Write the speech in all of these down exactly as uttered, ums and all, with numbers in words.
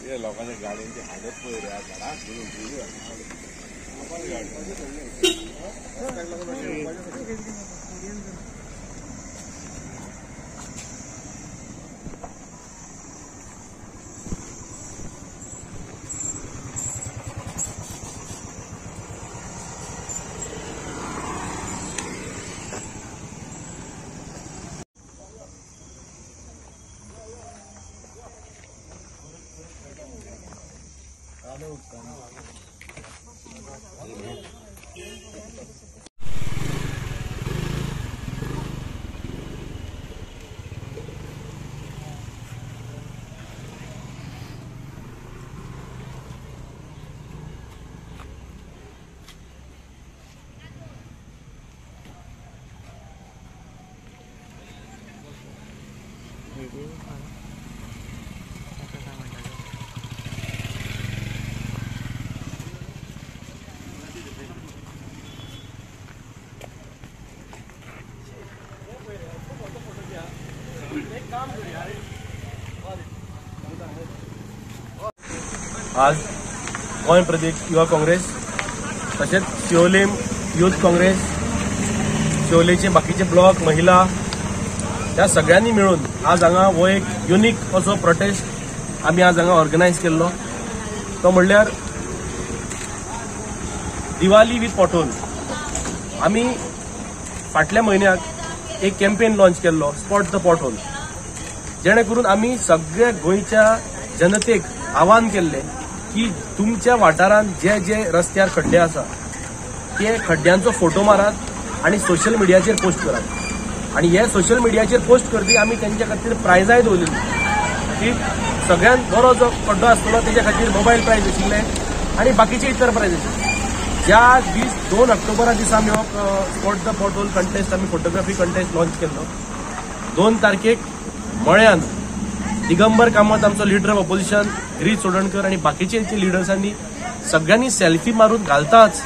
हे लोकांच्या गाड्यांची हालत पळय रे झाडाक घेऊन ठेवली आज गोंय प्रदेश युवा काँग्रेस तशेंच शिवोले यूथ काँग्रेस शिवोलेचे बाकीचे ब्लॉक महिला ह्या सगळ्यांनी मिळून आज हांगा हो एक युनिक असो प्रोटेस्ट आमी आज हांगा ऑर्गनायज केल्लो तो म्हणल्यार दिवाली विथ पॉटहोल। आमी फाटल्या म्हयन्याक एक कॅम्पेन लॉन्च केल्लो स्पॉट द पॉटहोल, जेणे करून आमी सगळ्या गोंयच्या जनतेक आवाहन केल्ले की तुमच्या वाठारांत जे जे रस्त्यार खड्डे आसा ते खड्ड्यांचो फोटो मारात आणि सोशल मिडियाचेर पोस्ट करात। आणि हे सोशल मिडियाचेर पोस्ट करपी आमी तेंच्या खातीर प्रायजाय दवरलेली की सगळ्यांत बरो जो खड्डो आसतलो तेच्या खातीर मोबायल प्रायज आशिल्ले आणि बाकीचे इतर प्रायज आशिल्ले। ज्या वीस दोन ऑक्टोबरा दिसा आमी हो स्पॉट द पॉटहोल कंटेस्ट आमी फोटोग्राफी कंटेस्ट लॉन्च केल्लो। दोन तारखेक मळ्यान दिगंबर कामत आमचो leader of opposition Girish Chodankar आणि बाकीचे लिडर्सांनी सगळ्यांनी सेल्फी मारून घालताच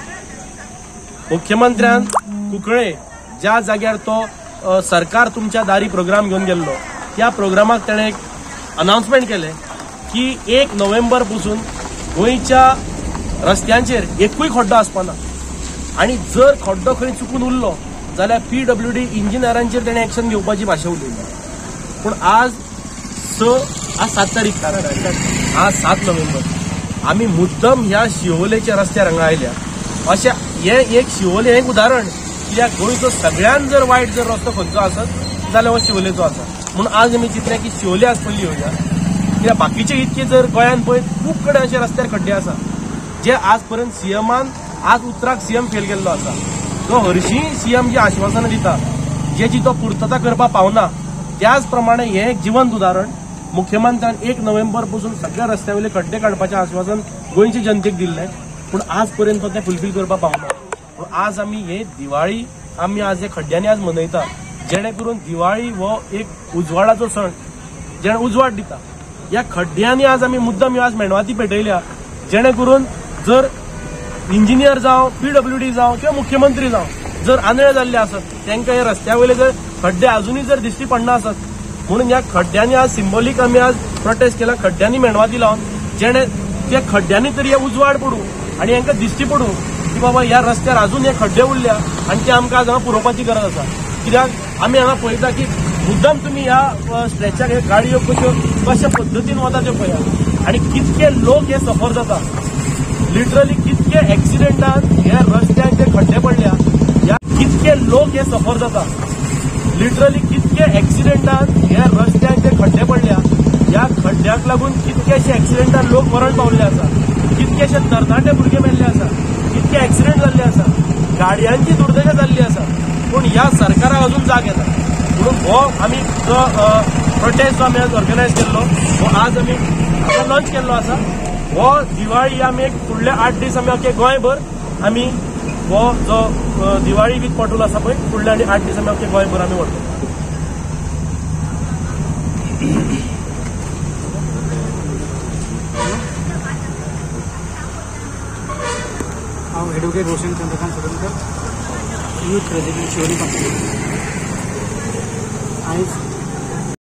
मुख्यमंत्र्यान कुंकळे ज्या जाग्यार तो सरकार तुमच्या दारी प्रोग्राम घेऊन गेल्लो त्या प्रोग्रामाक ताणें एक अनाउन्समेंट केले की एक नोव्हेंबर पासून गोंयच्या रस्त्यांचेर एकूय खड्डो आसपाना आणि जर खड्डो खंय चुकून उरलो जाल्यार पी डब्ल्यू डी इंजिनियरांचेर ताणें एक्शन घेवपाची भाशा उलयली। पूण आज स आज सात तारीख आज सात नोव्हेंबर आमी मुद्दम ह्या शिवोलेच्या रस्त्यार हांगा आयल्या। अशें हें एक शिवोले एक उदाहरण कित्याक गोंयचो सगळ्यान जर वायट जर रस्तो खंयचो आसत जाल्यार हो शिवोलेचो आसा। म्हणून आज आमी चिंतलें की शिवोले आज पयली येवया कित्याक बाकीचे इतके जर गोंयांत पळय खूब कडेन अशे रस्त्यार खड्डे आसा जे आज पर्यंत सीएमान आज उतराक सीएम फेल केल्लो आसा। तो हरशीं सीएम जी आश्वासनां दिता जेची तो पुर्तता करपाक पावना त्याच प्रमाणे हें एक जिवंत उदाहरण मुख्यमंत्र्यान एक नोव्हेंबर पासून सगळ्या रस्त्यावयले खड्डे काडपाचें आश्वासन गोंयच्या जनतेक दिल्लें पूण आज पर्यंत तो तें फुलफील करपाक पावना। पूण आज आमी हे दिवाळी आमी आज हे खड्ड्यांनी आज मनयता जेणे करून दिवाळी हो एक उजवाडाचो सण जेणे उजवाड दिता। ह्या खड्ड्यांनी आज आमी मुद्दम आज मेणवाती पेटयल्या जेणे करून जर इंजिनियर जावं पी डब्ल्यू डी जावं किंवा मुख्यमंत्री जावं जर आंधळे जाल्ले आसत तांकां हे रस्त्या वयले जर खड्डे अजूनही जर दिश्टी पडना आसत म्हणून ह्या खड्ड्यांनी आज सिंबॉलीक आमी आज प्रोटेस्ट केला खड्ड्यांनी मेणवाती लावन जेणे त्या खड्ड्यांनी तरी हे उजवाड पडू आणि हांकां दिश्टी पडू की बाबा ह्या रस्त्यार अजून हे खड्डे उरल्या आणि ते आमकां आज हांगा पुरोवपाची गरज आसा। कित्याक आमी हांगा पळयता की मुद्दम तुमी ह्या स्ट्रेचार हे गाडयो कश्यो कशा पद्दतीन वता त्यो पळया आणि कितके लोक हे सफर जाता। लिटरली कितके एक्सिडेंटान ह्या रस्त्याक जे खड्डे पडल्या ह्या कितके लोक हे सफर जाता। लिटरली कितके एक्सिडेंटान ह्या रस्त्याक जे खड्डे पडल्या ह्या खड्ड्याक लागून कितकेशे एक्सिडेंटान लोक मरण पावले आसा, कितकेशे तरणाटे भुरगे मेल्ले आसा, कितके एक्सिडेंट जाल्ले आसा, गाडयांची दुर्दशा जाल्ली आसा। पूण ह्या सरकाराक अजून जाग येता म्हणून हो आमी जो प्रोटेस्ट जो आमी आज ऑर्गनायज केल्लो हो आज आमी लॉन्च केल्लो आसा। हो दिवाळी आमी एक फुडले आठ दीस आमी अख्खे गोंयभर आमी हो जो दिवाळी विथ पॉटहोल आसा पळय फुडले आनी आठ दीस आमी अख्खे गोंयभर आमी व्हरतले। हांव advocate Roshan Chandrakant Sodankar youth president Shivoli Congress. आयज